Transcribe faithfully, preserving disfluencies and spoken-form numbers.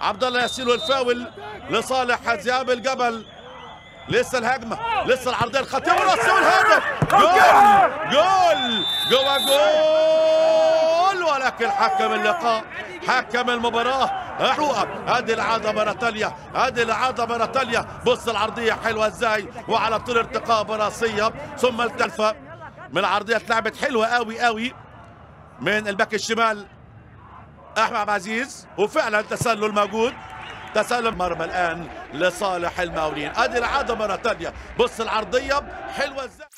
عبد الله ياسين والفاول لصالح ذئاب الجبل. لسه الهجمه، لسه العرضيه الخطيره والراسيه والهدف. جول جول جوا جول، ولكن حكم اللقاء، حكم المباراه محروقه. ادي العاده مره ثانيه، ادي العاده مره ثانيه. بص العرضيه حلوه ازاي، وعلى طول ارتقاء براسيه ثم التلفه من عرضيه اتلعبت حلوه قوي قوي من الباك الشمال احمد عبد العزيز، وفعلا تسلل موجود، تسلل مرمى الان لصالح المقاولين. ادي العاده مره ثانيه، بص العرضيه حلوه ازاي.